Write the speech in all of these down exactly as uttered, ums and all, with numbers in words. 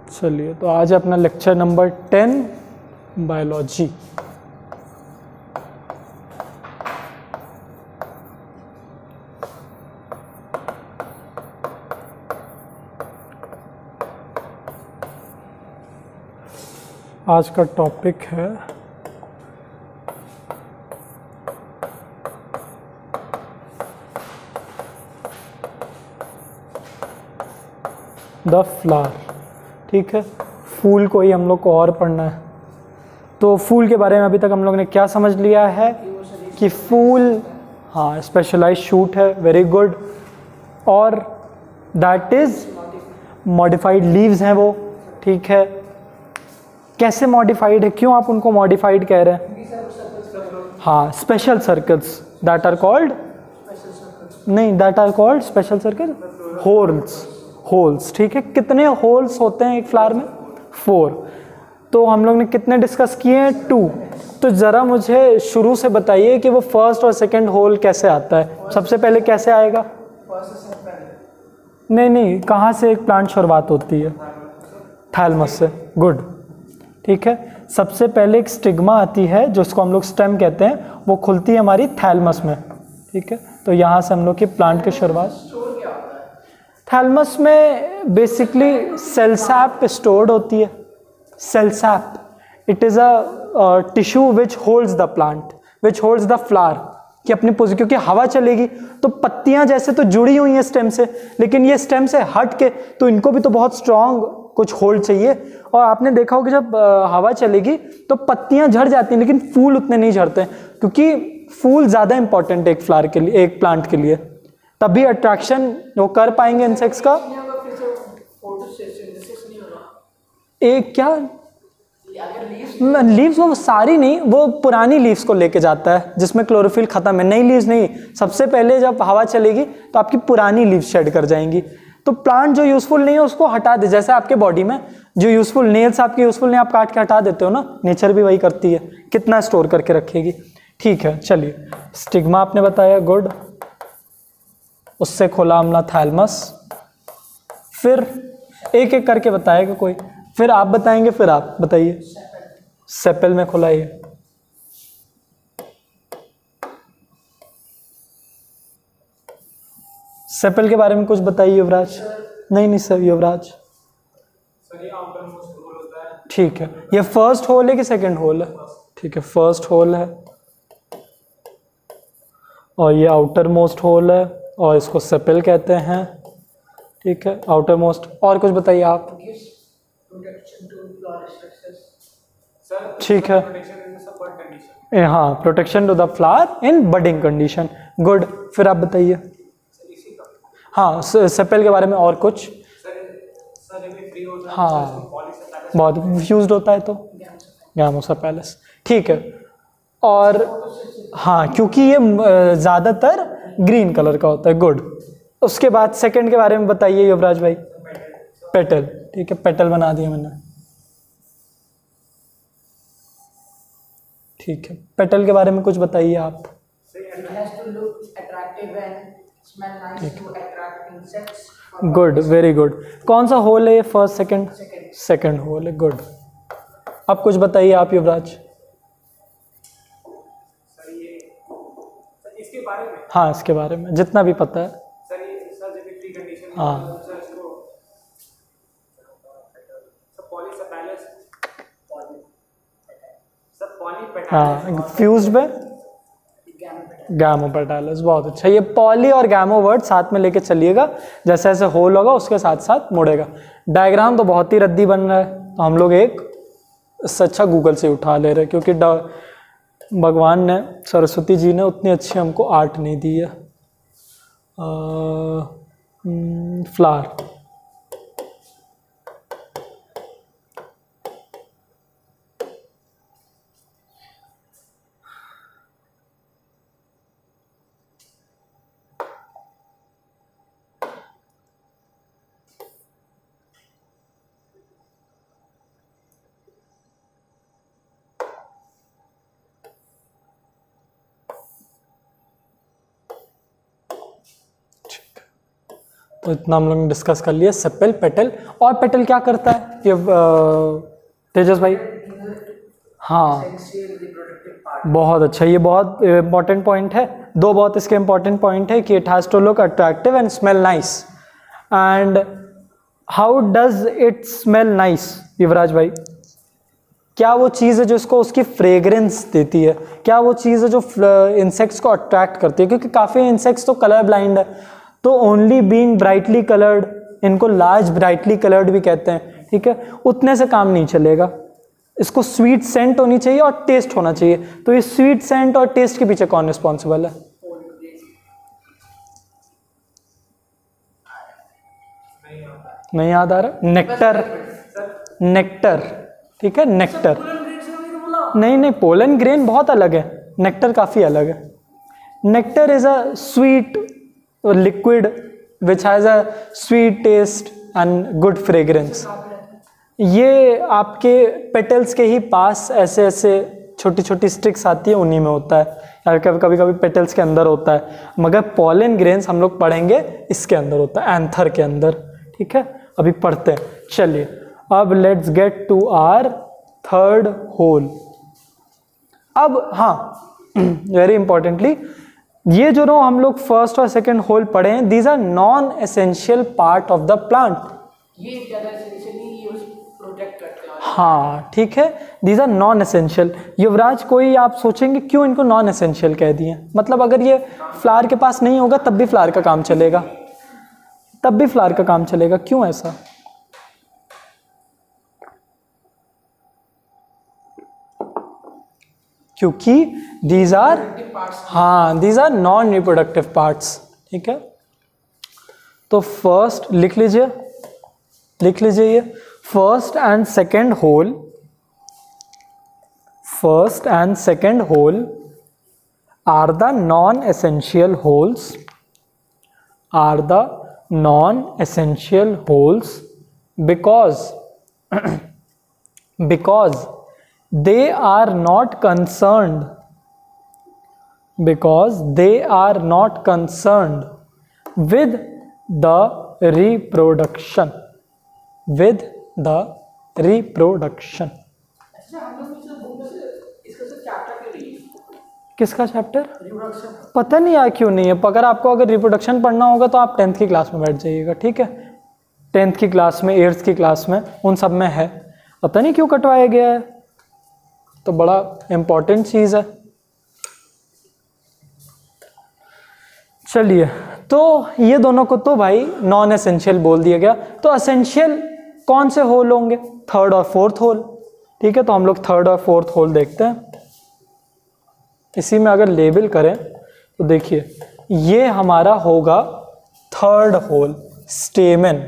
चलिए, तो आज अपना लेक्चर नंबर टेन बायोलॉजी। आज का टॉपिक है द फ्लावर। ठीक है, फूल को ही हम लोग को और पढ़ना है। तो फूल के बारे में अभी तक हम लोग ने क्या समझ लिया है कि फूल हाँ स्पेशलाइज्ड शूट है, वेरी गुड, और दैट इज मॉडिफाइड लीव्स हैं वो। ठीक है, कैसे मॉडिफाइड है, क्यों आप उनको मॉडिफाइड कह रहे हैं? हाँ, special circles that are called नहीं that are called special circle whorls whorls. ठीक है, कितने होल्स होते हैं एक फ्लावर में? फोर। तो हम लोग ने कितने डिस्कस किए हैं? टू। तो ज़रा मुझे शुरू से बताइए कि वो फर्स्ट और सेकंड होल कैसे आता है। सबसे पहले कैसे आएगा? नहीं नहीं, कहाँ से एक प्लांट शुरुआत होती है? थैलमस से। गुड। ठीक है, सबसे पहले एक स्टिग्मा आती है जिसको हम लोग स्टेम कहते हैं, वो खुलती है हमारी थैलमस में। ठीक है, तो यहाँ से हम लोग की प्लांट की शुरुआत। थैलमस में बेसिकली सेल सैप स्टोर्ड होती है। Cell sap, it is a tissue which holds the plant, which holds the flower कि अपनी पोजीशन, क्योंकि हवा चलेगी तो पत्तियां जैसे तो जुड़ी हुई हैं स्टेम से, लेकिन ये स्टेम से हट के तो इनको भी तो बहुत स्ट्रांग कुछ होल्ड चाहिए। और आपने देखा होगा जब हवा चलेगी तो पत्तियां झड़ जाती हैं, लेकिन फूल उतने नहीं झड़ते, क्योंकि फूल ज़्यादा इंपॉर्टेंट है एक फ्लावर के लिए, एक प्लांट के लिए। तभी अट्रैक्शन वो कर पाएंगे इंसेक्ट्स का। एक क्या लीव्स, वो सारी नहीं, वो पुरानी लीव्स को लेके जाता है जिसमें क्लोरोफिल खत्म है। नई लीव्स नहीं, सबसे पहले जब हवा चलेगी तो आपकी पुरानी लीव्स शेड कर जाएंगी। तो प्लांट जो यूजफुल नहीं है उसको हटा दे। जैसे आपके बॉडी में जो यूजफुल नेल्स आपके यूजफुल नहीं, आप काट के हटा देते हो ना, नेचर भी वही करती है, कितना स्टोर करके रखेगी। ठीक है, चलिए, स्टिग्मा आपने बताया, गुड। उससे खोला हमला थैलमस। फिर एक एक करके बताएगा कोई, फिर आप बताएंगे, फिर आप बताइए। सेपल में खुला ये, सेपल के बारे में कुछ बताइए युवराज। नहीं नहीं सर, युवराज। ठीक है, ये फर्स्ट होल है कि सेकंड होल है? ठीक है, फर्स्ट होल है, और ये आउटर मोस्ट होल है, और इसको सेपल कहते हैं। ठीक है, आउटर मोस्ट। और कुछ बताइए आप। ठीक है, हाँ, protection to the flower in budding condition. Good. फिर आप बताइए। हाँ, सेपल के बारे में और कुछ? हाँ, बहुत फ्यूज्ड होता है तो गैमोसेपेलस। ठीक है, और हाँ, क्योंकि ये ज़्यादातर ग्रीन कलर का होता है। गुड। उसके बाद सेकंड के बारे में बताइए युवराज भाई। पेटल। ठीक है, पेटल बना दिया मैंने। ठीक है, पेटल के बारे में कुछ बताइए आप। Good, very good. कौन सा होल है ये? First, second? सेकंड होल है। गुड। अब कुछ बताइए आप युवराज। इसके बारे में? हाँ, इसके बारे में जितना भी पता है। हाँ, हाँ, फ्यूज्ड में गैमोपेटालस। बहुत अच्छा, ये पॉली और गैमो वर्ड साथ में लेके चलिएगा, जैसे जैसे होल होगा उसके साथ साथ मुड़ेगा। डायग्राम तो बहुत ही रद्दी बन रहा है, तो हम लोग एक इससे अच्छा गूगल से उठा ले रहे हैं, क्योंकि भगवान ने, सरस्वती जी ने उतनी अच्छी हमको आर्ट नहीं दी है। फ्लावर। तो तो इतना हम लोग ने डिस्कस कर लिया सेपल, पेटल। और पेटल क्या करता है ये तेजस भाई? हाँ बहुत अच्छा, ये बहुत इंपॉर्टेंट पॉइंट है। दो बहुत इसके इंपॉर्टेंट पॉइंट है कि it has to look attractive and smell nice. And how does it smell nice Yuvraj भाई? क्या वो चीज़ है जो इसको उसकी फ्रेग्रेंस देती है? क्या वो चीज़ है जो इंसेक्ट्स को अट्रैक्ट करती है? क्योंकि काफ़ी इंसेक्ट्स तो कलर ब्लाइंड है, तो ओनली बीइंग ब्राइटली कलर्ड, इनको लार्ज ब्राइटली कलर्ड भी कहते हैं, ठीक है, उतने से काम नहीं चलेगा। इसको स्वीट सेंट होनी चाहिए और टेस्ट होना चाहिए। तो ये स्वीट सेंट और टेस्ट के पीछे कौन रिस्पॉन्सिबल है? नहीं याद आ रहा? नेक्टर, नेक्टर, ठीक है, नेक्टर। नहीं नहीं, पोलन ग्रेन बहुत अलग है, नेक्टर काफी अलग है। Nectar is a sweet liquid which has a sweet taste and good fragrance. ये आपके पेटल्स के ही पास ऐसे ऐसे छोटी छोटी स्टिक्स आती है, उन्हीं में होता है, या कभी कभी कभी पेटल्स के अंदर होता है। मगर पोलन ग्रेन्स हम लोग पढ़ेंगे इसके अंदर होता है, एंथर के अंदर, ठीक है। अभी पढ़ते हैं, चलिए अब let's get to our third whorl. अब हाँ, वेरी इंपॉर्टेंटली, ये जो नो हम लोग फर्स्ट और सेकंड होल पढ़े हैं, these are non essential part of the plant. ये ज्यादा एसेंशियल नहीं, ये प्रोटेक्ट करते हैं। हाँ ठीक है, these are non essential. Yuvraj कोई आप सोचेंगे क्यों इनको नॉन एसेंशियल कह दिए? मतलब अगर ये फ्लावर के पास नहीं होगा तब भी फ्लावर का काम चलेगा, तब भी फ्लावर का काम चलेगा, क्यों ऐसा? क्योंकि दीज आर, हाँ these are non reproductive parts, ठीक है। तो फर्स्ट लिख लीजिए, लिख लीजिए ये first and second whorl, first and second whorl are the non essential whorls, are the non essential whorls because because they are not concerned, because they are not concerned with the reproduction, with the reproduction। अच्छा, हम लोग इसका book से इसका से chapter क्यों नहीं है? किसका चैप्टर? रिप्रोडक्शन। पता नहीं यार क्यों नहीं है। अगर आपको अगर रिप्रोडक्शन पढ़ना होगा तो आप टेंथ की क्लास में बैठ जाइएगा, ठीक है। टेंथ की क्लास में, एट्थ की क्लास में, उन सब में है। पता नहीं क्यों कटवाया गया है, तो बड़ा इंपॉर्टेंट चीज है। चलिए, तो ये दोनों को तो भाई नॉन एसेंशियल बोल दिया गया। तो एसेंशियल कौन से होल होंगे? थर्ड और फोर्थ होल, ठीक है। तो हम लोग थर्ड और फोर्थ होल देखते हैं। इसी में अगर लेबल करें तो देखिए, ये हमारा होगा थर्ड होल, स्टेमन,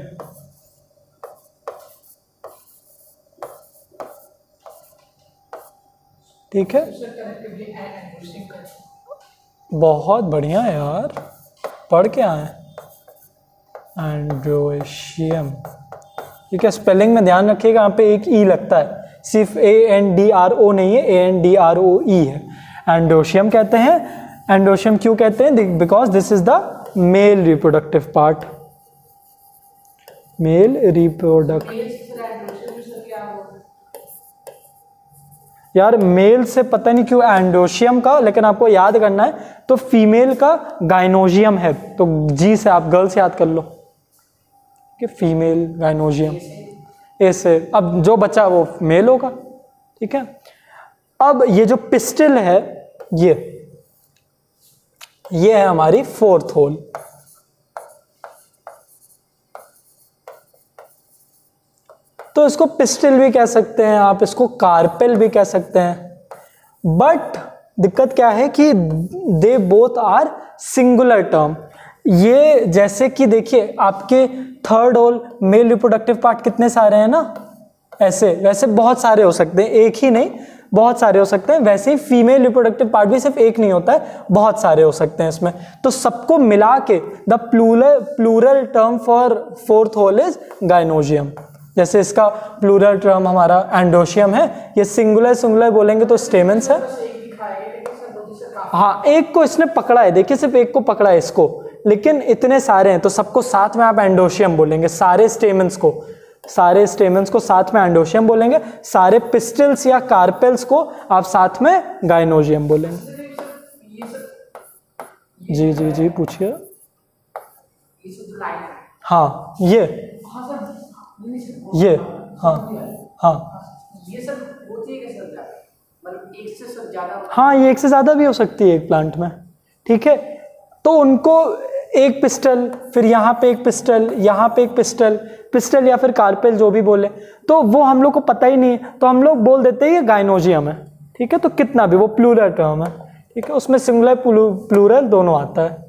ठीक है। बहुत बढ़िया यार, पढ़ के आए। एंड्रोशियम, ठीक है। स्पेलिंग में ध्यान रखिएगा, यहाँ पे एक ई लगता है, सिर्फ A N D R O नहीं है, A N D R O E है। एंड्रोशियम कहते हैं। एंड्रोशियम क्यों कहते हैं? Because this is the male reproductive part, male reproductive. यार मेल से पता नहीं क्यों एंडोशियम का, लेकिन आपको याद करना है तो फीमेल का गाइनोजियम है, तो जी से आप गर्ल्स याद कर लो कि फीमेल गाइनोजियम, ऐसे। अब जो बचा वो मेल होगा, ठीक है। अब ये जो पिस्टिल है, ये ये है हमारी फोर्थ होल। तो इसको पिस्टिल भी कह सकते हैं आप, इसको कार्पेल भी कह सकते हैं। बट दिक्कत क्या है कि they both are singular term. ये जैसे कि देखिए, आपके third whorl male reproductive part कितने सारे हैं ना, ऐसे वैसे बहुत सारे हो सकते हैं, एक ही नहीं बहुत सारे हो सकते हैं। वैसे ही फीमेल रिप्रोडक्टिव पार्ट भी सिर्फ एक नहीं होता है, बहुत सारे हो सकते हैं इसमें। तो सबको मिला के the plural plural term for fourth whorl is gynoecium. जैसे इसका प्लूरल टर्म हमारा एंडोशियम है, ये सिंगुलर सिंगुलर बोलेंगे तो स्टेमेंस है। हाँ, एक को इसने पकड़ा है, देखिए सिर्फ एक को पकड़ा है इसको, लेकिन इतने सारे हैं तो सबको साथ में आप एंडोशियम बोलेंगे, सारे स्टेमन्स को, सारे स्टेमन्स को साथ में एंडोशियम बोलेंगे, सारे पिस्टल्स या कार्पेल्स को आप साथ में गाइनोशियम बोलेंगे। जी जी जी पूछिए। हाँ ये ये हाँ हाँ ये सब होती है क्या सर? मतलब एक से सब ज्यादा? हाँ ये एक से ज़्यादा भी हो सकती है एक प्लांट में, ठीक है। तो उनको एक पिस्टल, फिर यहाँ पे एक पिस्टल, यहाँ पे एक पिस्टल, पिस्टल या फिर कार्पेल जो भी बोले, तो वो हम लोग को पता ही नहीं है, तो हम लोग बोल देते हैं ये गाइनोशियम है, ठीक है। तो कितना भी, वो प्लूरल टर्म है, ठीक है, उसमें सिंगुलर प्लूरल दोनों आता है।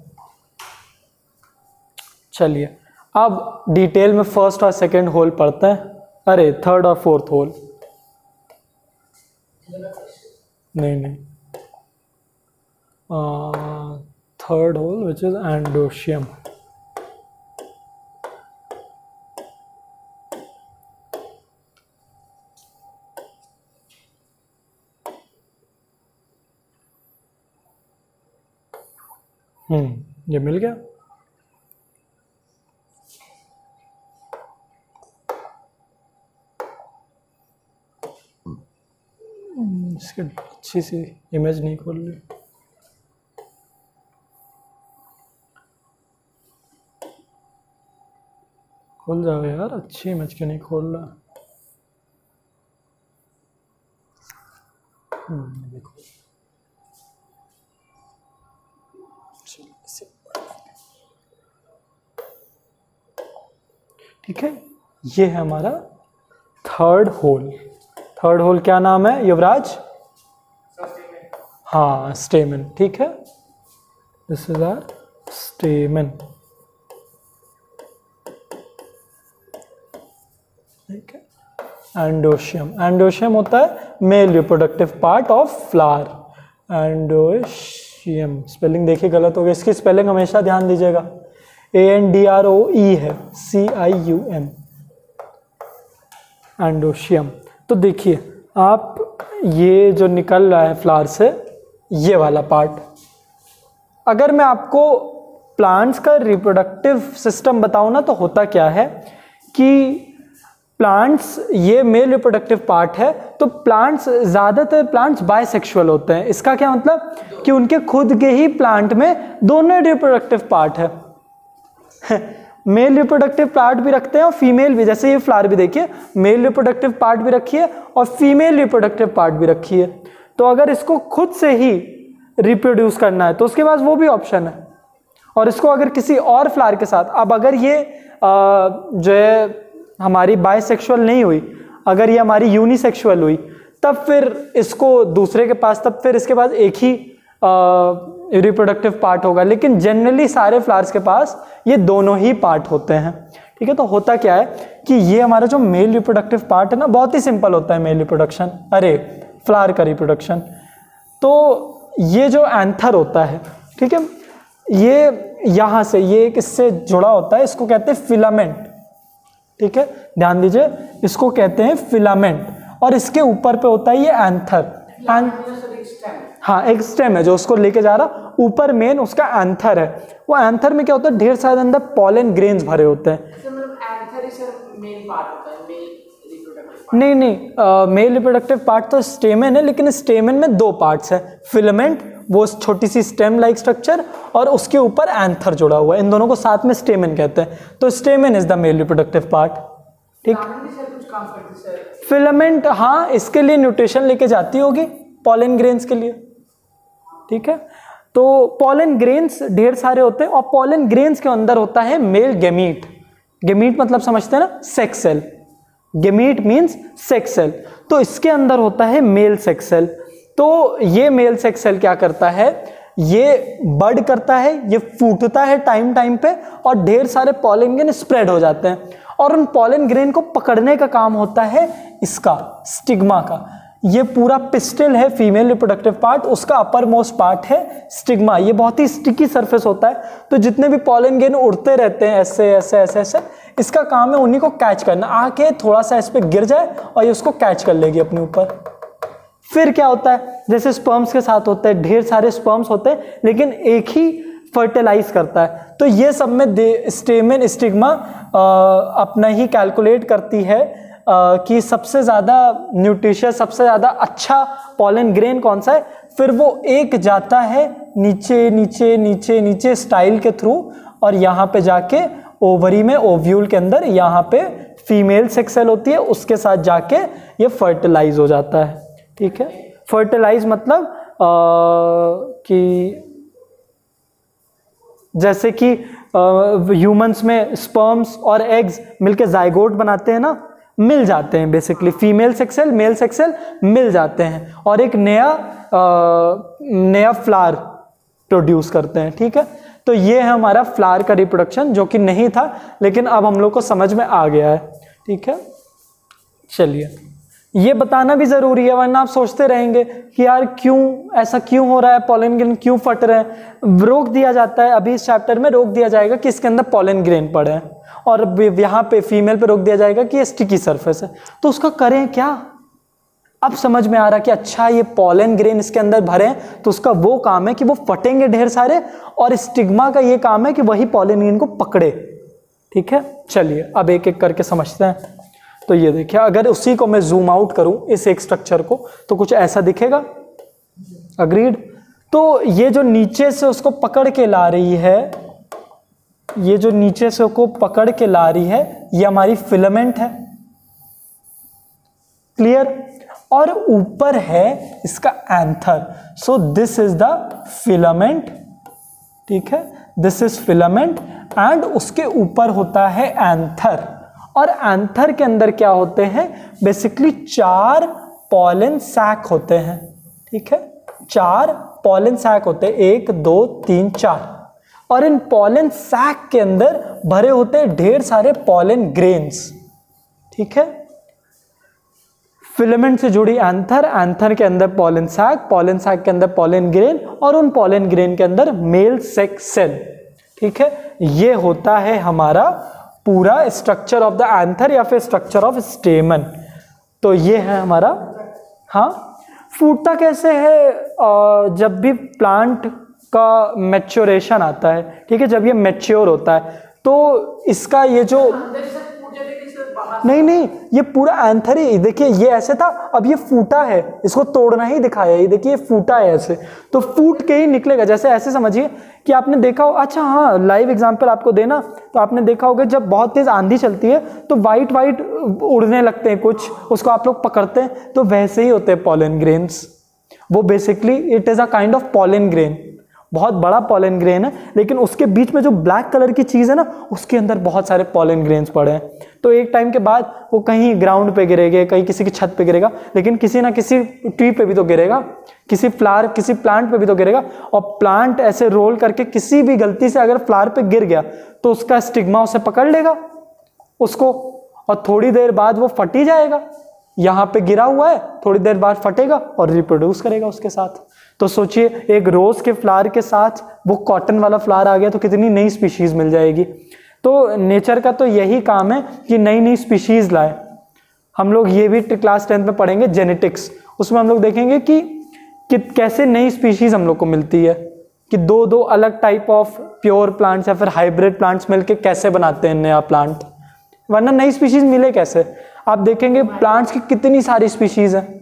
चलिए अब डिटेल में फर्स्ट और सेकंड होल पढ़ते हैं, अरे थर्ड और फोर्थ होल, नहीं नहीं third whorl which is androecium. Hmm ये मिल गया। इसकी अच्छी सी इमेज नहीं खोल ली। खोल जाओ यार, अच्छी इमेज क्यों नहीं खोल रहा? हम्म देखो, ठीक है, ये है हमारा थर्ड होल। थर्ड होल क्या नाम है युवराज? हाँ स्टेमन, ठीक है, दिस इज आवर स्टेमन, ठीक है। एंडोशियम, एंडोशियम होता है male reproductive part of flower. Androecium spelling देखिए गलत हो गया, इसकी स्पेलिंग हमेशा ध्यान दीजिएगा, A N D R O E है, C I U M, androecium. तो देखिए आप, ये जो निकल रहा है फ्लावर से, ये वाला पार्ट, अगर मैं आपको प्लांट्स का रिप्रोडक्टिव सिस्टम बताऊं ना, तो होता क्या है कि प्लांट्स, ये मेल रिप्रोडक्टिव पार्ट है, तो प्लांट्स, ज़्यादातर प्लांट्स बाइसेक्सुअल होते हैं। इसका क्या मतलब कि उनके खुद के ही प्लांट में दोनों रिप्रोडक्टिव पार्ट है मेल रिप्रोडक्टिव पार्ट भी रखते हैं और फीमेल भी, जैसे ये फ्लावर भी देखिए, मेल रिप्रोडक्टिव पार्ट भी रखी है और फीमेल रिप्रोडक्टिव पार्ट भी रखी है। तो अगर इसको खुद से ही रिप्रोड्यूस करना है तो उसके पास वो भी ऑप्शन है, और इसको अगर किसी और फ्लावर के साथ, अब अगर ये आ, जो है हमारी बाइसेक्सुअल नहीं हुई, अगर ये हमारी यूनिसेक्सुअल हुई, तब फिर इसको दूसरे के पास, तब फिर इसके पास एक ही रिप्रोडक्टिव पार्ट होगा। लेकिन जनरली सारे फ्लावर्स के पास ये दोनों ही पार्ट होते हैं, ठीक है। तो होता क्या है कि ये हमारा जो मेल रिप्रोडक्टिव पार्ट है ना, बहुत ही सिंपल होता है मेल रिप्रोडक्शन, अरे फ्लावर का रिप्रोडक्शन। तो ये जो एंथर होता है, ठीक है, ये यहाँ से, ये किससे जुड़ा होता है, इसको कहते हैं फिलामेंट, ठीक है, ध्यान दीजिए, इसको कहते हैं फिलामेंट, और इसके ऊपर पे होता है ये एंथर। हाँ एक स्टेम है जो उसको लेके जा रहा, ऊपर मेन उसका एंथर है। वो एंथर में क्या होता है, ढेर सारे अंदर पॉलन ग्रेन्स भरे होते हैं। नहीं नहीं मेल रिप्रोडक्टिव पार्ट तो स्टेमन है, लेकिन स्टेमन में दो पार्ट्स है, फिलामेंट वो छोटी सी स्टेम लाइक स्ट्रक्चर, और उसके ऊपर एंथर जुड़ा हुआ है, इन दोनों को साथ में स्टेमन कहते हैं। तो stamen is the male reproductive part, ठीक। फिलामेंट हाँ इसके लिए न्यूट्रिशन लेके जाती होगी पॉलन ग्रेन्स के लिए, ठीक है। तो पॉलन ग्रेन्स ढेर सारे होते हैं, और पॉलन ग्रेन्स के अंदर होता है मेल गेमीट। गेमीट मतलब समझते हैं ना, sex cell, gamete means sex cell. तो इसके अंदर होता है मेल सेक्स सेल। तो ये मेल सेक्स सेल क्या करता है, ये बड करता है, ये फूटता है टाइम टाइम पे, और ढेर सारे पॉलन ग्रेन स्प्रेड हो जाते हैं, और उन पॉलन ग्रेन को पकड़ने का काम होता है इसका, स्टिग्मा का। ये पूरा पिस्टल है फीमेल रिप्रोडक्टिव पार्ट, उसका अपर मोस्ट पार्ट है स्टिग्मा। ये बहुत ही स्टिकी सरफेस होता है, तो जितने भी पॉलन ग्रेन उड़ते रहते हैं ऐसे ऐसे ऐसे ऐसे, इसका काम है उन्हीं को कैच करना, आके थोड़ा सा इस पे गिर जाए और ये उसको कैच कर लेगी अपने ऊपर। फिर क्या होता है, जैसे स्पर्म्स के साथ होता है, ढेर सारे स्पर्म्स होते हैं, लेकिन एक ही फर्टिलाइज करता है। तो ये सब में स्टेमेन स्टिग्मा अपना ही कैलकुलेट करती है आ, कि सबसे ज़्यादा न्यूट्रिशियस, सबसे ज़्यादा अच्छा पॉलन ग्रेन कौन सा है। फिर वो एक जाता है नीचे नीचे नीचे नीचे स्टाइल के थ्रू, और यहाँ पे जाके ओवरी में ओव्यूल के अंदर यहाँ पे फीमेल सेक्स सेल होती है, उसके साथ जाके ये फर्टिलाइज हो जाता है। ठीक है, फर्टिलाइज मतलब आ, कि जैसे कि ह्यूमंस में स्पर्म्स और एग्स मिलके जाइगोट बनाते हैं ना, मिल जाते हैं basically, female sex cell male sex cell मिल जाते हैं और एक नया आ, नया फ्लावर प्रोड्यूस करते हैं। ठीक है, तो ये है हमारा फ्लावर का रिप्रोडक्शन, जो कि नहीं था लेकिन अब हम लोग को समझ में आ गया है। ठीक है, चलिए ये बताना भी ज़रूरी है, वरना आप सोचते रहेंगे कि यार क्यों ऐसा क्यों हो रहा है, पॉलन ग्रेन क्यों फट रहे हैं। रोक दिया जाता है, अभी इस चैप्टर में रोक दिया जाएगा कि इसके अंदर पॉलन ग्रेन पड़े हैं, और यहाँ पे फीमेल पे रोक दिया जाएगा कि ये स्टिकी सरफेस है। तो उसका करें क्या? अब समझ में आ रहा कि अच्छा ये पॉलन ग्रेन इसके अंदर भरे हैं, तो उसका वो काम है कि वो फटेंगे ढेर सारे, और स्टिग्मा का ये काम है कि वही पॉलन ग्रेन को पकड़े। ठीक है, चलिए अब एक एक करके समझते हैं। तो ये देखिए, अगर उसी को मैं जूम आउट करूं इस एक स्ट्रक्चर को, तो कुछ ऐसा दिखेगा। अग्रीड। तो ये जो नीचे से उसको पकड़ के ला रही है, ये जो नीचे से को पकड़ के ला रही है, ये हमारी फिलामेंट है। क्लियर? और ऊपर है इसका anther. So this is the filament. ठीक है, दिस इज फिलामेंट, एंड उसके ऊपर होता है एंथर। और एंथर के अंदर क्या होते हैं? बेसिकली चार पॉलन सैक होते हैं। ठीक है, चार पॉलन सैक होते हैं, एक दो तीन चार। और इन पॉलन सैक के अंदर भरे होते हैं ढेर सारे पॉलन ग्रेन्स। ठीक है, फिलामेंट से जुड़ी एंथर, एंथर के अंदर पॉलन सैक, पॉलन सैक के अंदर पॉलन ग्रेन, और उन पॉलन ग्रेन के अंदर मेल सेक्स सेल। ठीक है, ये होता है हमारा पूरा स्ट्रक्चर ऑफ द एंथर या फिर स्ट्रक्चर ऑफ स्टेमन। तो ये है हमारा। हाँ, फूटता कैसे है? जब भी प्लांट का मैच्योरेशन आता है, ठीक है, जब ये मैच्योर होता है तो इसका ये जो नहीं नहीं ये पूरा एंथर ही, देखिए ये ऐसे था, अब ये फूटा है, इसको तोड़ना ही दिखाया, ये देखिए ये फूटा है ऐसे, तो फूट के ही निकलेगा। जैसे ऐसे समझिए कि आपने देखा हो, अच्छा हाँ लाइव एग्जांपल आपको देना, तो आपने देखा होगा जब बहुत तेज आंधी चलती है तो वाइट वाइट उड़ने लगते हैं कुछ, उसको आप लोग पकड़ते हैं, तो वैसे ही होते हैं पॉलन ग्रेन्स। वो basically it is a kind of pollen grain, बहुत बड़ा पॉलन ग्रेन है, लेकिन उसके बीच में जो ब्लैक कलर की चीज़ है ना, उसके अंदर बहुत सारे पॉलन ग्रेन्स पड़े हैं। तो एक टाइम के बाद वो कहीं ग्राउंड पे गिरेगा, कहीं किसी की छत पे गिरेगा, लेकिन किसी ना किसी ट्री पे भी तो गिरेगा, किसी फ्लावर किसी प्लांट पे भी तो गिरेगा। और प्लांट ऐसे रोल करके किसी भी गलती से अगर फ्लावर पे गिर गया तो उसका स्टिग्मा उसे पकड़ लेगा उसको, और थोड़ी देर बाद वो फट ही जाएगा। यहाँ पे गिरा हुआ है, थोड़ी देर बाद फटेगा और रिप्रोड्यूस करेगा उसके साथ। तो सोचिए एक रोज के फ्लावर के साथ वो कॉटन वाला फ्लावर आ गया तो कितनी नई स्पीशीज मिल जाएगी। तो नेचर का तो यही काम है कि नई नई स्पीशीज लाए। हम लोग ये भी क्लास टेंथ में पढ़ेंगे जेनेटिक्स, उसमें हम लोग देखेंगे कि, कि कैसे नई स्पीशीज हम लोग को मिलती है, कि दो दो अलग टाइप ऑफ प्योर प्लांट्स या फिर हाइब्रिड प्लांट्स मिलके कैसे बनाते हैं नया प्लांट, वरना नई स्पीशीज मिले कैसे। आप देखेंगे प्लांट्स की कितनी सारी स्पीशीज हैं।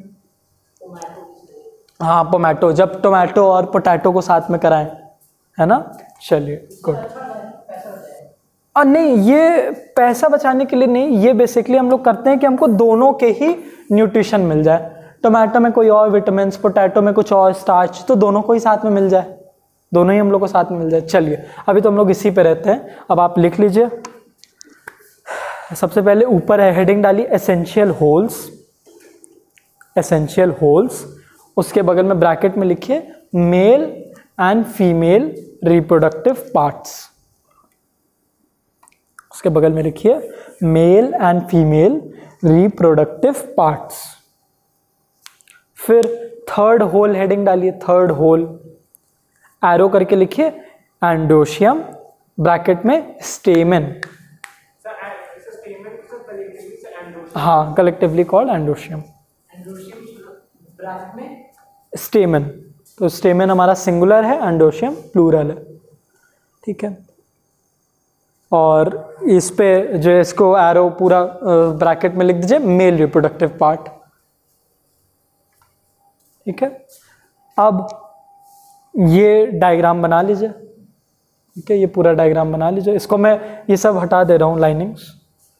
हाँ टोमेटो, जब टोमेटो और पोटैटो को साथ में कराएं, है ना। चलिए गुड। और नहीं, ये पैसा बचाने के लिए नहीं, ये बेसिकली हम लोग करते हैं कि हमको दोनों के ही न्यूट्रिशन मिल जाए। टोमेटो में कोई और विटामिन, पोटैटो में कुछ और स्टार्च, तो दोनों को ही साथ में मिल जाए, दोनों ही हम लोग को साथ में मिल जाए। चलिए अभी तो हम लोग इसी पे रहते हैं, अब आप लिख लीजिए। सबसे पहले ऊपर है हेडिंग डाली एसेंशियल होल्स, एसेंशियल होल्स। उसके बगल में ब्रैकेट में लिखिए male and female reproductive parts. उसके बगल में लिखिए male and female reproductive parts. फिर थर्ड होल हेडिंग डालिए, थर्ड होल एरो करके लिखिए एंडोशियम, ब्रैकेट में स्टेमेन। हाँ, कलेक्टिवली कॉल्ड एंडोशियम। स्टेमेन, तो स्टेमेन हमारा सिंगुलर है, एंडोशियम प्लूरल है। ठीक है, और इस पे जो है इसको एरो पूरा ब्रैकेट में लिख दीजिए, मेल रिप्रोडक्टिव पार्ट। ठीक है, अब ये डायग्राम बना लीजिए। ठीक है, ये पूरा डायग्राम बना लीजिए। इसको मैं ये सब हटा दे रहा हूँ लाइनिंग्स।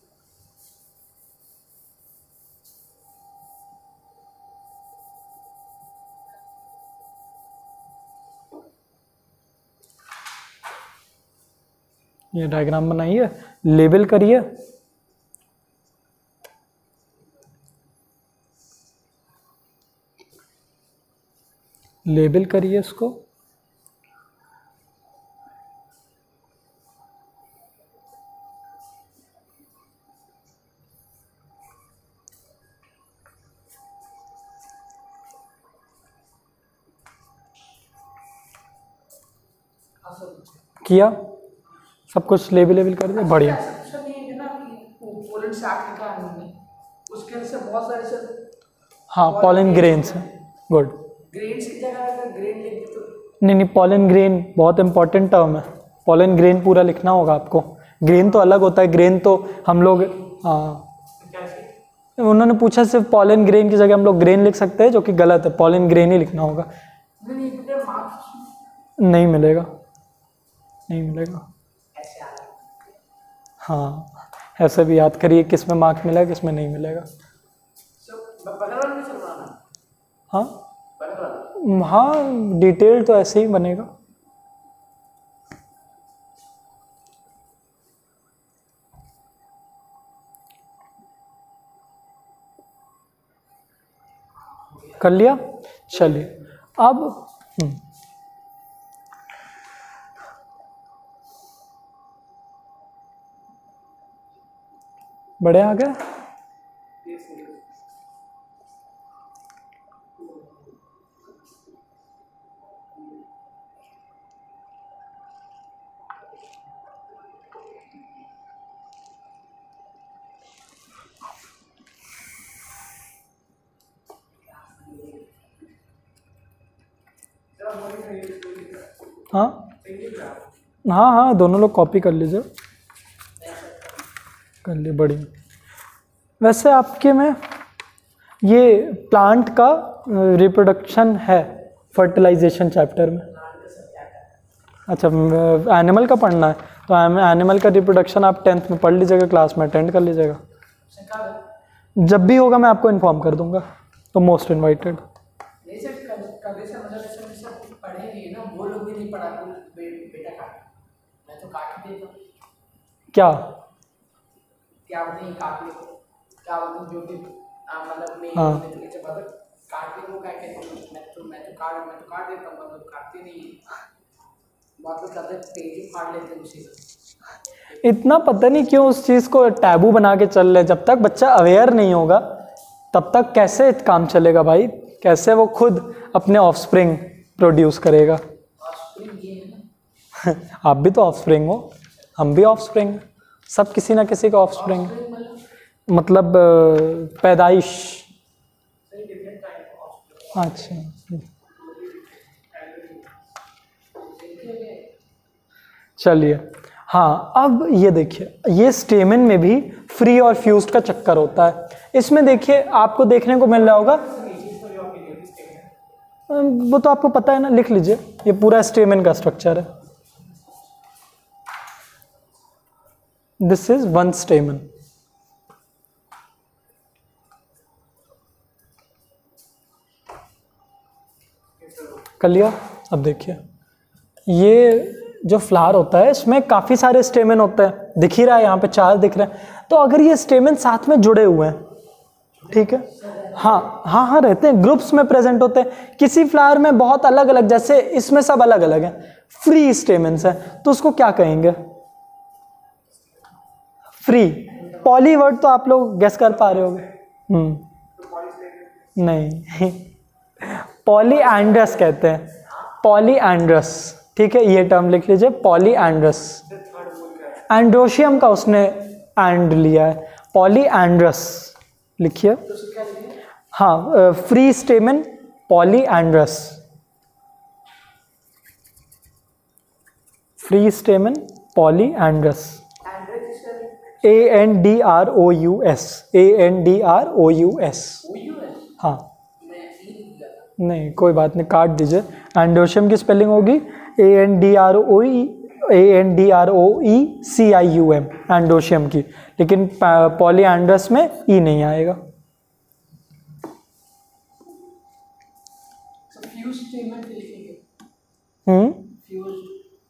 ये डायग्राम बनाइए, लेबल करिए। लेबल करिए इसको। किया सब कुछ, लेबल लेबल कर दिया, बढ़िया। सर नहीं है ना कि पोलैंड से अफ्रीका है, उसके अंदर से बहुत सारे सर, हाँ पॉलन ग्रेन्स है, गुड। ग्रेन्स की जगह अगर ग्रेन लिख दे तो नहीं नहीं, पॉलन ग्रेन बहुत इंपॉर्टेंट टर्म है। पॉलन ग्रेन पूरा लिखना होगा आपको। ग्रेन तो अलग होता है, ग्रेन तो हम लोग, हाँ उन्होंने पूछा सिर्फ पॉलन ग्रेन की जगह हम लोग ग्रेन लिख सकते हैं, जो कि गलत है, पॉलन ग्रेन ही लिखना होगा। नहीं बेटा मार्क्स नहीं मिलेगा, नहीं मिलेगा। ऐसे आ रहा है। हाँ ऐसे भी याद करिए किस में मार्क्स मिलेगा किस में नहीं मिलेगा। सर बगल वाला नहीं चलवाना, हाँ बगल वाला हाँ, डिटेल तो ऐसे ही बनेगा। कर लिया, चलिए अब हम्म, बड़े आ गए। हाँ हाँ हाँ, दोनों लोग कॉपी कर लीजिए, कर लिए, बढ़िया। वैसे आपके में ये प्लांट का रिप्रोडक्शन है फर्टिलाइजेशन चैप्टर में। अच्छा, एनिमल का पढ़ना है तो एनिमल का रिप्रोडक्शन आप टेंथ में पढ़ लीजिएगा, क्लास में अटेंड कर लीजिएगा। जब भी होगा मैं आपको इन्फॉर्म कर दूंगा, तो मोस्ट इनवाइटेड। नहीं सर, कभी से मतलब ऐसे में सब पढ़े नहीं ना, वो लोग भी नहीं पढ़ा, बे, बेटा काट, मैं तो काट ही देता हूँ। क्या क्या बोलते हैं, काट ले, क्या बोलते हैं, जो भी आ, मतलब नहीं हाँ। नहीं तो मतलब काट ले, वो क्या कहते हैं, मैं तो मैं तो काट मैं तो काट देता हूँ, मतलब काटते नहीं है, बहुत लोग करते पेज ही फाड़ लेते हैं उसी से। इतना पता नहीं क्यों उस चीज़ को टैबू बना के चल रहे। जब तक बच्चा अवेयर नहीं होगा तब तक कैसे काम चलेगा भाई, कैसे वो खुद अपने ऑफस्प्रिंग प्रोड्यूस करेगा। ऑफस्प्रिंग ये है ना, आप भी तो ऑफस्प्रिंग हो, हम भी ऑफस्प्रिंग, सब किसी ना किसी का ऑफस्प्रिंग, ऑफस्प्रिंग मतलब मतलब अ, पैदाइश। सही डिफरेंट टाइप ऑफ ऑफस्प्रिंग। अच्छा चलिए, हाँ अब ये देखिए, ये स्टेमन में भी फ्री और फ्यूज्ड का चक्कर होता है। इसमें देखिए आपको देखने को मिल रहा होगा, वो तो आपको पता है ना, लिख लीजिए, ये पूरा स्टेमन का स्ट्रक्चर है। This is one stamen. कर लिया। अब देखिए, ये जो फ्लावर होता है इसमें काफ़ी सारे स्टेमन होते हैं, दिख ही रहा है यहाँ पे चार दिख रहे हैं। तो अगर ये स्टेमन साथ में जुड़े हुए हैं, ठीक है, हाँ हाँ हाँ रहते हैं, ग्रुप्स में प्रेजेंट होते हैं। किसी फ्लावर में बहुत अलग अलग, जैसे इसमें सब अलग अलग हैं, फ्री स्टेमन्स हैं, तो उसको क्या कहेंगे? फ्री। पॉली वर्ड तो आप लोग गेस कर पा रहे होगे। हम्म नहीं, पॉली एंड्रस कहते हैं, पॉली एंड्रस। ठीक है, ये टर्म लिख लीजिए, पॉली एंड्रस। एंड्रोशियम का उसने एंड लिया है, पॉली एंड्रस लिखिए। हाँ, free stamen polyandrous, free stamen polyandrous, androus जिसका A N D R O U S, A N D R O U S. हाँ मैं ई लिख दिया था। नहीं कोई बात नहीं, काट दीजिए। एंडोशियम की स्पेलिंग होगी A N D R O E A N D R O E C I U M, androecium की, लेकिन पॉलीएंड्रस में ई नहीं आएगा। So fused stamen लिखेंगे। हम्म Fused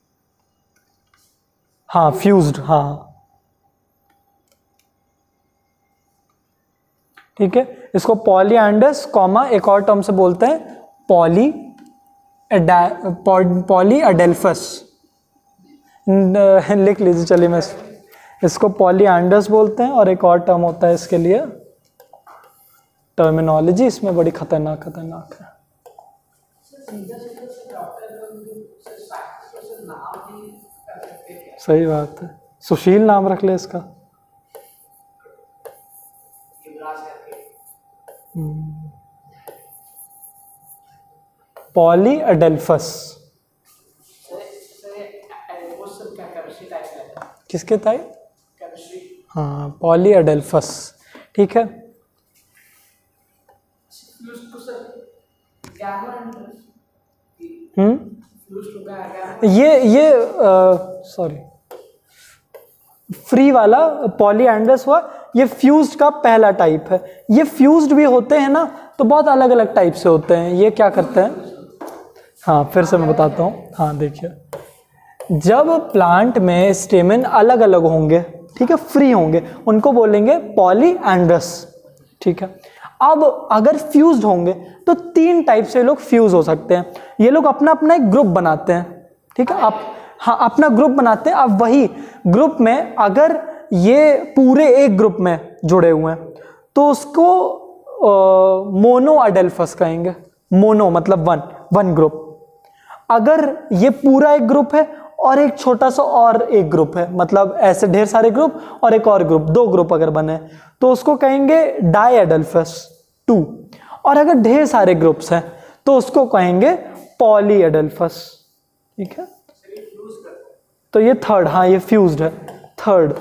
हाँ फ्यूज्ड, हाँ ठीक है। इसको पॉलीएंड्रस कॉमा एक और टर्म से बोलते हैं पॉली पॉली अडेल्फस, लिख लीजिए। चलिए मैं इसको पॉलीएंड्रस बोलते हैं, और एक और टर्म होता है इसके लिए, टर्मिनोलॉजी इसमें बड़ी खतरनाक खतरनाक है। सही बात है, सुशील नाम रख ले इसका। पॉली अडेल्फस किसके टाइप? हाँ पॉली अडेल्फस, ठीक है। हम्म ये ये सॉरी फ्री वाला पॉलीएंड्रस हुआ, ये फ्यूज्ड का पहला टाइप है। ये फ्यूज्ड भी होते हैं ना, तो बहुत अलग अलग टाइप से होते हैं। ये क्या करते हैं, हाँ फिर से मैं बताता हूँ। हाँ देखिए, जब प्लांट में स्टेमन अलग अलग होंगे, ठीक है, फ्री होंगे, उनको बोलेंगे पॉलीएंड्रस, ठीक है। अब अगर फ्यूज्ड होंगे तो तीन टाइप से लोग फ्यूज हो सकते हैं। ये लोग अपना अपना एक ग्रुप बनाते हैं, ठीक है, आप हाँ अपना ग्रुप बनाते हैं। अब वही ग्रुप में अगर ये पूरे एक ग्रुप में जुड़े हुए हैं तो उसको मोनो अडेल्फस कहेंगे। मोनो मतलब वन, वन ग्रुप। अगर ये पूरा एक ग्रुप है और एक छोटा सा और एक ग्रुप है, मतलब ऐसे ढेर सारे ग्रुप और एक और ग्रुप, दो ग्रुप अगर बने तो उसको कहेंगे डाई अडेल्फस टू। और अगर ढेर सारे ग्रुप्स हैं तो उसको कहेंगे पॉली अडेल्फस, ठीक है। तो ये थर्ड, हाँ ये फ्यूज्ड है, थर्ड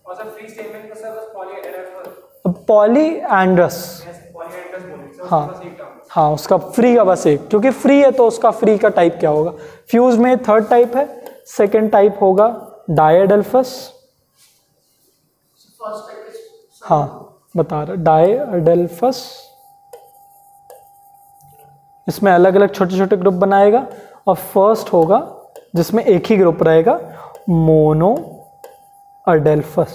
पॉलीएंड्रस। हाँ हाँ उसका फ्री का बस एक, क्योंकि फ्री है तो उसका फ्री का टाइप क्या होगा। फ्यूज में थर्ड टाइप है, सेकंड टाइप होगा डायएडेल्फस। हाँ बता रहा, डायएडेल्फस इसमें अलग अलग छोटे छोटे ग्रुप बनाएगा, और फर्स्ट होगा जिसमें एक ही ग्रुप रहेगा मोनो अडेल्फस।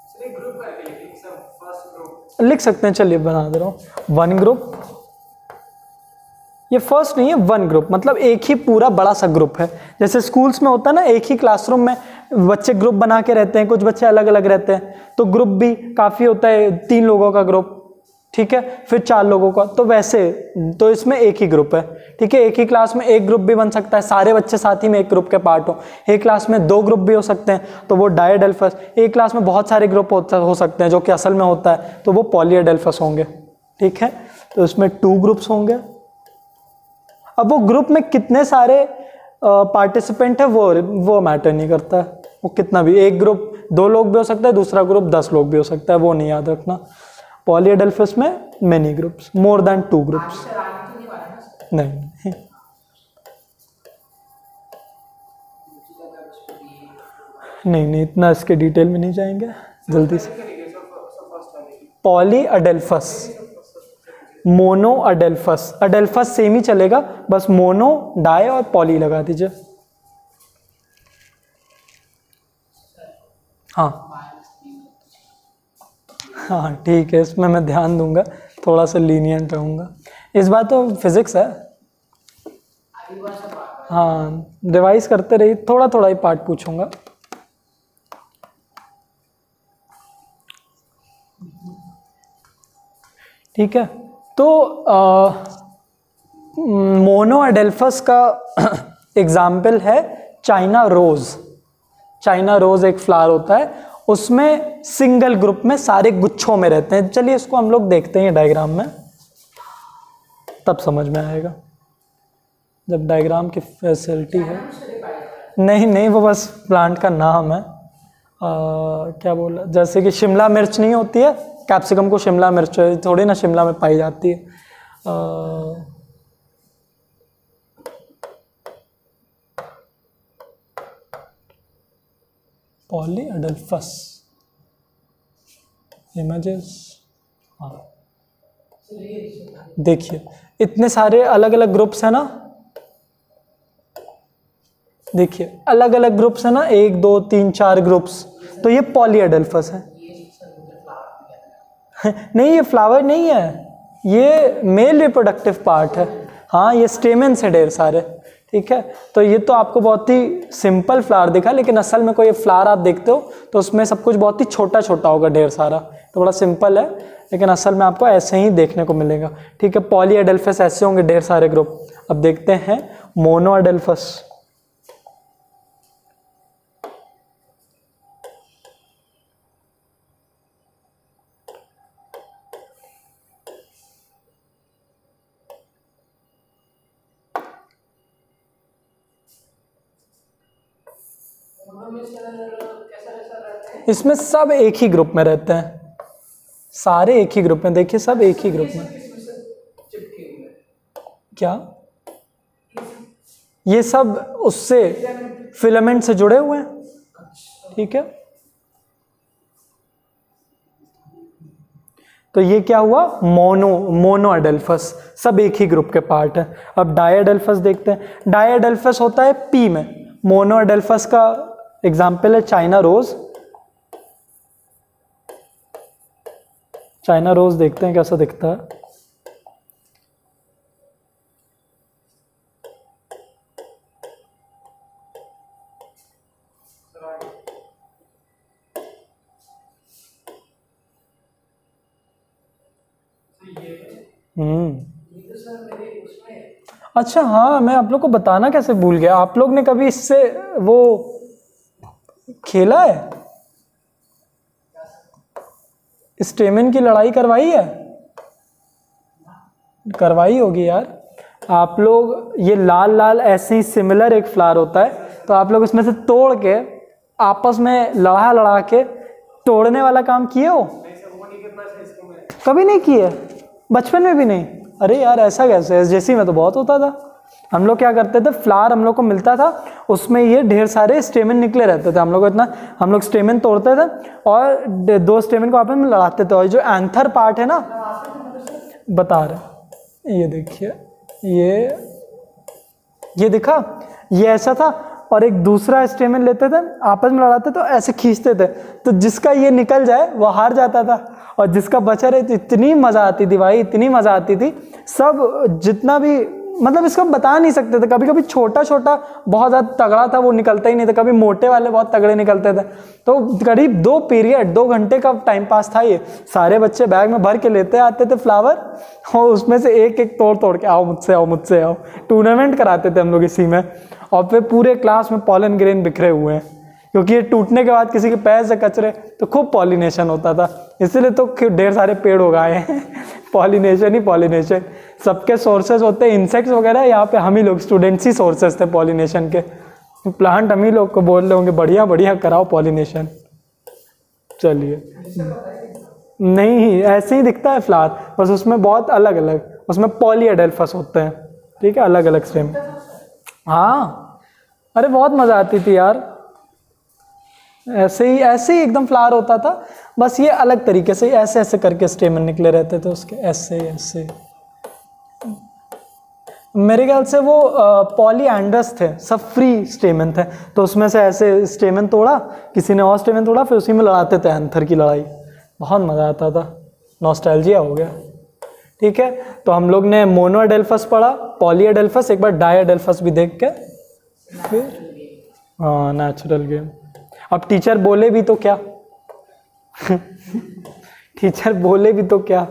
लिख सकते हैं, चलिए बना दे रहा हूँ। वन ग्रुप, ये फर्स्ट नहीं है, वन ग्रुप मतलब एक ही पूरा बड़ा सा ग्रुप है। जैसे स्कूल्स में होता है ना, एक ही क्लासरूम में बच्चे ग्रुप बना के रहते हैं, कुछ बच्चे अलग अलग रहते हैं, तो ग्रुप भी काफ़ी होता है, तीन लोगों का ग्रुप, ठीक है, फिर चार लोगों का, तो वैसे तो इसमें एक ही ग्रुप है, ठीक है। एक ही क्लास में एक ग्रुप भी बन सकता है, सारे बच्चे साथ ही में एक ग्रुप के पार्ट हो। एक क्लास में दो ग्रुप भी हो सकते हैं, तो वो डायएडेल्फस। एक क्लास में बहुत सारे ग्रुप हो सकते हैं, जो कि असल में होता है, तो वो पॉलीएडेल्फस होंगे, ठीक है। तो इसमें टू ग्रुप्स होंगे। अब वो ग्रुप में कितने सारे पार्टिसिपेंट है वो वो मैटर नहीं करता है, वो कितना भी, एक ग्रुप दो लोग भी हो सकता है, दूसरा ग्रुप दस लोग भी हो सकता है, वो नहीं याद रखना। पॉलीएडेल्फस में many groups, more than two groups. नहीं नहीं नहीं इतना इसके डिटेल में नहीं जाएंगे, जल्दी से। पॉलीएडेल्फस, मोनो अडेल्फस, अडेल्फस सेम ही चलेगा, बस मोनो, डाई और पॉली लगा दीजिए। हाँ हाँ ठीक है, इसमें मैं ध्यान दूंगा, थोड़ा सा लीनियंट रहूँगा। इस बार तो फिजिक्स है, हाँ रिवाइज करते रहिए, थोड़ा थोड़ा ही पार्ट पूछूंगा। ठीक है, तो मोनो अडेल्फस का एग्जाम्पल है चाइना रोज। चाइना रोज एक फ्लावर होता है, उसमें सिंगल ग्रुप में सारे गुच्छों में रहते हैं। चलिए इसको हम लोग देखते हैं डायग्राम में, तब समझ में आएगा, जब डायग्राम की फैसिलिटी है। नहीं नहीं, वो बस प्लांट का नाम है। आ, क्या बोला, जैसे कि शिमला मिर्च नहीं होती है, कैप्सिकम को शिमला मिर्च थोड़ी ना शिमला में पाई जाती है। पॉलीएडल्फस इमेजेस, हाँ देखिए इतने सारे अलग अलग ग्रुप्स हैं ना, देखिए अलग अलग ग्रुप्स है ना, एक दो तीन चार ग्रुप्स, तो ये पॉलीएडल्फस है। नहीं ये फ्लावर नहीं है, ये मेल रिप्रोडक्टिव पार्ट है। हाँ ये स्टेमेंस है ढेर सारे, ठीक है। तो ये तो आपको बहुत ही सिंपल फ्लावर दिखा, लेकिन असल में कोई फ्लावर आप देखते हो तो उसमें सब कुछ बहुत ही छोटा छोटा होगा ढेर सारा, तो बड़ा सिंपल है, लेकिन असल में आपको ऐसे ही देखने को मिलेगा, ठीक है। पॉलीएडल्फस ऐसे होंगे ढेर सारे ग्रुप। अब देखते हैं मोनोएडल्फस। इसमें सब एक ही ग्रुप में रहते हैं, सारे एक ही ग्रुप में, देखिए सब एक ही ग्रुप में। क्या ये सब उससे फिलामेंट से जुड़े हुए हैं, ठीक है। तो ये क्या हुआ, मोनो मोनोएडल्फस, सब एक ही ग्रुप के पार्ट है। अब डायएडल्फस देखते हैं। डायएडल्फस होता है पी में। मोनोएडल्फस का एग्जाम्पल है चाइना रोज। चाइना रोज देखते हैं कैसा दिखता है। हम्म अच्छा हाँ, मैं आप लोग को बताना कैसे भूल गया, आप लोग ने कभी इससे वो खेला है, स्टेमिन की लड़ाई करवाई है? करवाई होगी यार आप लोग। ये लाल लाल ऐसे ही सिमिलर एक फ्लावर होता है, तो आप लोग उसमें से तोड़ के आपस में लड़ा लड़ा के तोड़ने वाला काम किए हो? कभी नहीं किए, बचपन में भी नहीं? अरे यार ऐसा कैसे, जैसी में तो बहुत होता था। हम लोग क्या करते थे, फ्लावर हम लोग को मिलता था, उसमें ये ढेर सारे स्टेमिन निकले रहते थे। हम लोग इतना हम लोग स्टेमिन तोड़ते थे और दो स्टेमिन को आपस में लड़ाते थे, और जो एंथर पार्ट है ना, बता रहे, ये देखिए, ये ये दिखा, ये ऐसा था, और एक दूसरा स्टेमिन लेते थे, आपस में लड़ाते तो ऐसे खींचते थे, तो जिसका ये निकल जाए वो हार जाता था, और जिसका बचा रहे तो इतनी मज़ा आती थी भाई, इतनी मज़ा आती थी। सब जितना भी, मतलब इसको बता नहीं सकते थे। कभी कभी छोटा छोटा बहुत ज़्यादा तगड़ा था वो निकलता ही नहीं था, कभी मोटे वाले बहुत तगड़े निकलते थे। तो करीब दो पीरियड दो घंटे का टाइम पास था ये। सारे बच्चे बैग में भर के लेते आते थे फ्लावर, और उसमें से एक एक तोड़ तोड़ के, आओ मुझसे आओ मुझसे आओ, टूर्नामेंट कराते थे हम लोग इसी में। और फिर पूरे क्लास में पॉलन ग्रेन बिखरे हुए हैं, क्योंकि ये टूटने के बाद किसी के पैर से कचरे तो खूब पॉलिनेशन होता था, इसलिए तो ढेर सारे पेड़ उगाए हैं। पॉलिनेशन ही पॉलिनेशन, सबके सोर्सेज होते हैं इंसेक्ट्स वगैरह, यहाँ पे हम ही लोग स्टूडेंट्स ही सोर्सेज थे पॉलिनेशन के। प्लांट हम ही लोग को बोल रहे होंगे बढ़िया बढ़िया कराओ पॉलिनेशन। चलिए, नहीं ऐसे ही दिखता है फ्लावर, बस उसमें बहुत अलग अलग, उसमें पॉलीएडल्फस होते हैं, ठीक है, अलग अलग स्टेम। हाँ अरे बहुत मज़ा आती थी यार, ऐसे ही ऐसे ही एकदम फ्लावर होता था, बस ये अलग तरीके से ऐसे ऐसे करके स्टेमन निकले रहते थे उसके, ऐसे ऐसे। मेरे ख्याल से वो पॉलीएंड्रस थे, सब फ्री स्टेमन थे, तो उसमें से ऐसे स्टेमन तोड़ा, किसी ने और स्टेमन तोड़ा, फिर उसी में लड़ाते थे एंथर की लड़ाई। बहुत मज़ा आता था, नॉस्टैल्जिया हो गया। ठीक है, तो हम लोग ने मोनोएडल्फस पढ़ा, पॉलीएडल्फस, एक बार डायएडल्फस भी देख के फिर, हाँ नेचुरल गेम। अब टीचर बोले भी तो क्या टीचर बोले भी तो क्या,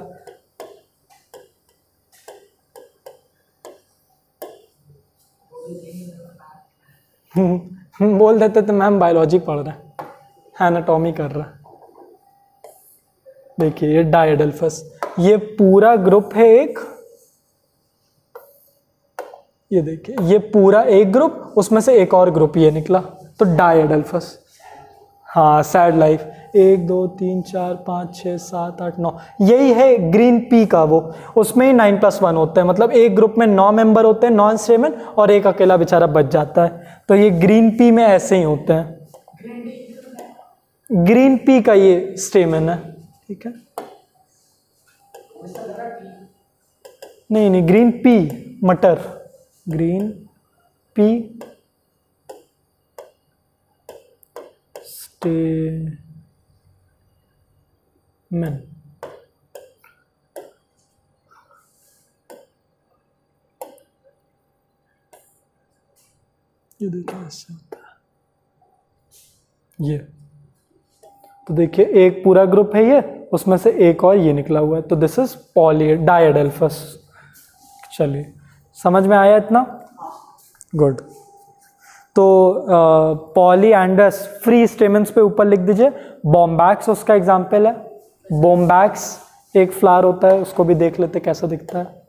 बोल देते थे मैम बायोलॉजी पढ़ रहे हैं, एनाटॉमी कर रहा है। देखिए ये डायएडल्फस, ये पूरा ग्रुप है एक ये देखिए, ये पूरा एक ग्रुप, उसमें से एक और ग्रुप ये निकला, तो डायएडल्फस। हाँ, सैड लाइफ। एक दो तीन चार पाँच छः सात आठ नौ, यही है ग्रीन पी का वो, उसमें ही नाइन प्लस वन होता है, मतलब एक ग्रुप में नौ मेंबर होते हैं नॉन स्टेमन और एक अकेला बेचारा बच जाता है। तो ये ग्रीन पी में ऐसे ही होते हैं। ग्रीन पी का ये स्टेमन है, ठीक है। नहीं नहीं, ग्रीन पी, मटर, ग्रीन पी स्टेमन। ये देखिए ऐसे होता है ये। तो देखिए एक पूरा ग्रुप है ये, उसमें से एक और ये निकला हुआ है, तो दिस इज पॉली डायएडल्फस। चलिए, समझ में आया इतना? गुड। तो पॉलीएंड्रस फ्री स्टेमन्स पे ऊपर लिख दीजिए। बॉम्बैक्स उसका एग्जाम्पल है। बॉम्बैक्स एक फ्लावर होता है, उसको भी देख लेते कैसा दिखता है।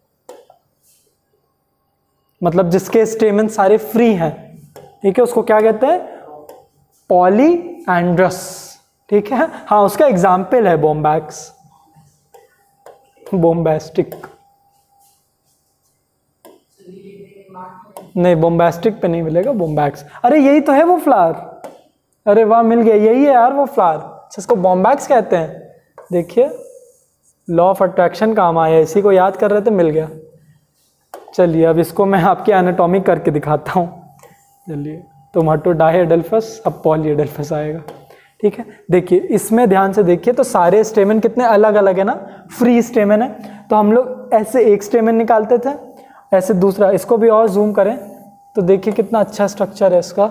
मतलब जिसके स्टेमन सारे फ्री हैं, ठीक है, उसको क्या कहते हैं? पॉलीएंड्रस, ठीक है। हाँ, उसका एग्जाम्पल है बॉम्बैक्स, बॉम्बैस्टिक। नहीं, बॉम्बैस्टिक पे नहीं मिलेगा, बॉम्बैक्स। अरे यही तो है वो फ्लावर। अरे वाह, मिल गया, यही है यार वो फ्लावर, जिसको बॉम्बैक्स कहते हैं। देखिए, लॉ ऑफ अट्रैक्शन काम आया, इसी को याद कर रहे थे, मिल गया। चलिए, अब इसको मैं आपकी एनाटॉमी करके दिखाता हूँ। चलिए, टोमेटो डायएडल्फस, अब पॉलीएडल्फस आएगा, ठीक है। देखिए, इसमें ध्यान से देखिए तो सारे स्टेमन कितने अलग अलग है ना, फ्री स्टेमन है। तो हम लोग ऐसे एक स्टेमन निकालते थे, ऐसे दूसरा। इसको भी और जूम करें तो देखिए कितना अच्छा स्ट्रक्चर है इसका।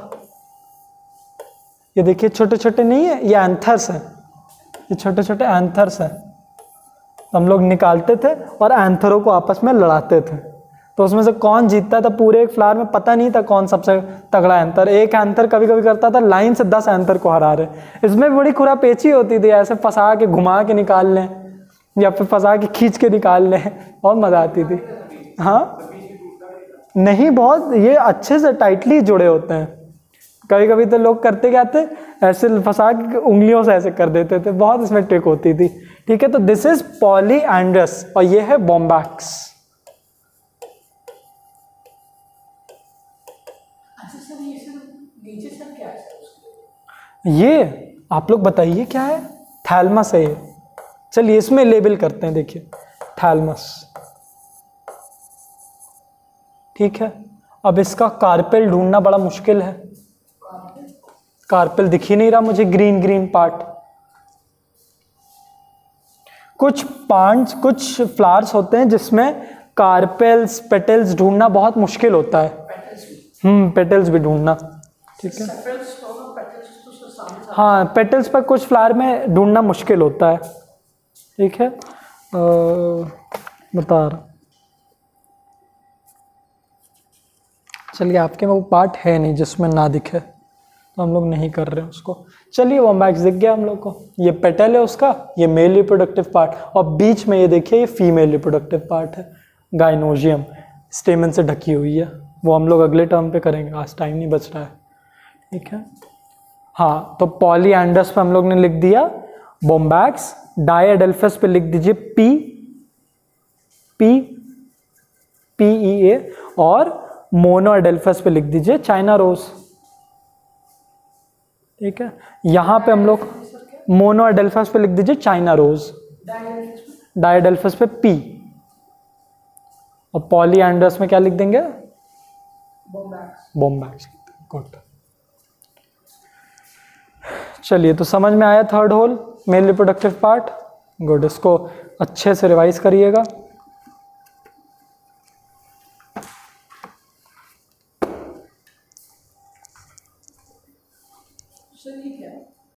ये देखिए छोटे छोटे नहीं है, ये एंथर्स हैं, ये छोटे छोटे एंथर्स हैं। हम लोग निकालते थे और एंथरों को आपस में लड़ाते थे, तो उसमें से कौन जीतता था पूरे एक फ्लावर में पता नहीं था कौन सबसे तगड़ा एंथर। एक एंथर कभी कभी करता था लाइन से दस एंथर को हरा रहे। इसमें बड़ी खुरापेची होती थी, ऐसे फंसा के घुमा के निकाल लें या फिर फंसा के खींच के निकाल लें, बहुत मजा आती थी। हाँ नहीं, बहुत ये अच्छे से टाइटली जुड़े होते हैं। कभी कभी तो लोग करते क्या थे, ऐसे फंसा के उंगलियों से ऐसे कर देते थे, बहुत इसमें ट्रिक होती थी, ठीक है। तो दिस इज पॉलीएंड्रस और ये है बॉम्बैक्स। ये आप लोग बताइए क्या है? थैलमस है ये। चलिए इसमें लेबल करते हैं, देखिए थैलमस, ठीक है। अब इसका कार्पेल ढूंढना बड़ा मुश्किल है। कार्पेल दिख ही नहीं रहा मुझे, ग्रीन ग्रीन पार्ट। कुछ प्लांट्स, कुछ फ्लावर्स होते हैं जिसमें कार्पेल्स, पेटल्स ढूंढना बहुत मुश्किल होता है। हम्म पेटल्स भी ढूंढना, ठीक है। हाँ, पेटल्स पर कुछ फ्लावर में ढूंढना मुश्किल होता है, ठीक है। आ, बता रहा, चलिए आपके में वो पार्ट है नहीं जिसमें ना दिखे, तो हम लोग नहीं कर रहे हैं उसको। चलिए बॉम्बैक्स दिख गया हम लोग को, ये पेटल है उसका, ये मेल रिप्रोडक्टिव पार्ट, और बीच में ये देखिए ये फीमेल रिप्रोडक्टिव पार्ट है, गाइनोजियम, स्टेमन से ढकी हुई है। वो हम लोग अगले टर्म पे करेंगे, आज टाइम नहीं बच रहा है, ठीक है। हाँ, तो पॉलीएंड्रस पे हम लोग ने लिख दिया बॉम्बैक्स। डायएडल्फस पे लिख दीजिए P P P E A, और मोनोएडल्फस पे लिख दीजिए चाइना रोज, ठीक है। यहां पे हम लोग मोनोएडल्फस पे लिख दीजिए चाइना रोज, डायएडल्फस पे पी, और पॉलीएंड्रस में क्या लिख देंगे? बॉम्बैक्स। गुड। चलिए, तो समझ में आया third whorl, male reproductive part. Good, इसको अच्छे से रिवाइज करिएगा। ठीक है।